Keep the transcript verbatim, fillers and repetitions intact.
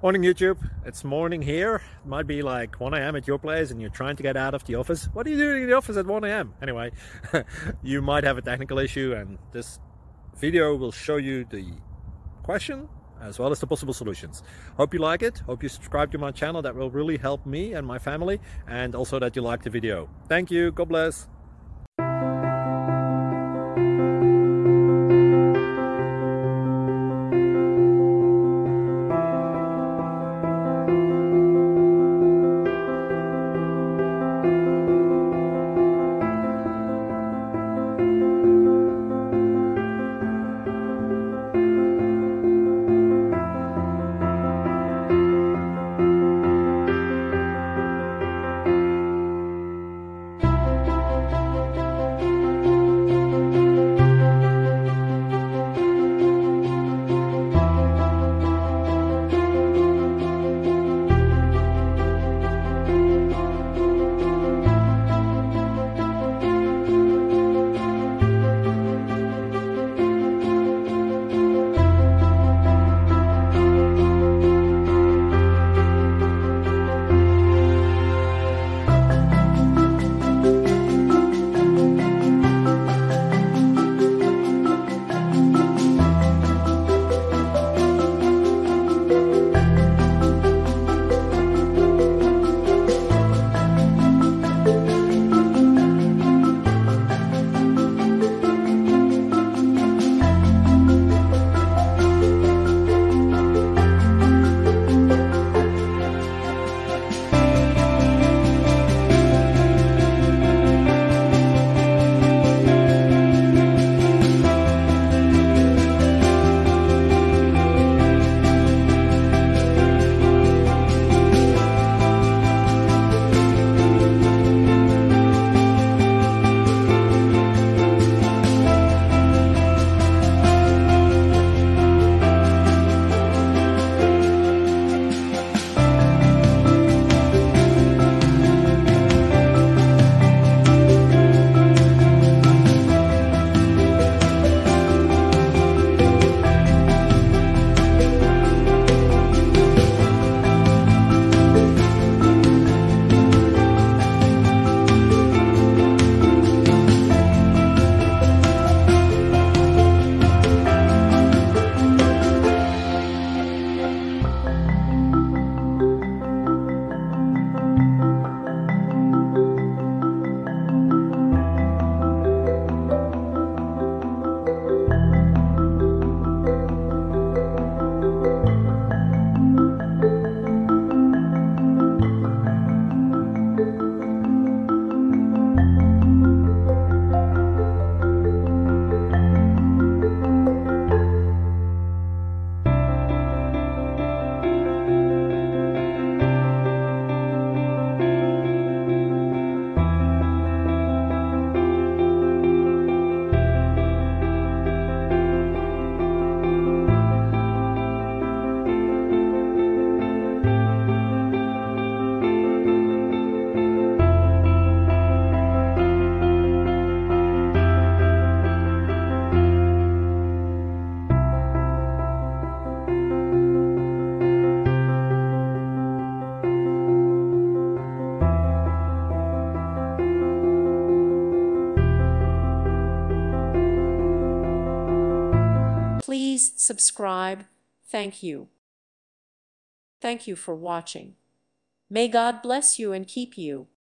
Morning YouTube, it's morning here. It might be like one A M at your place and you're trying to get out of the office. What are you doing in the office at one A M? Anyway, you might have a technical issue and this video will show you the question as well as the possible solutions. Hope you like it, hope you subscribe to my channel. That will really help me and my family, and also that you like the video. Thank you, God bless. Please subscribe. Thank you. Thank you for watching. May God bless you and keep you.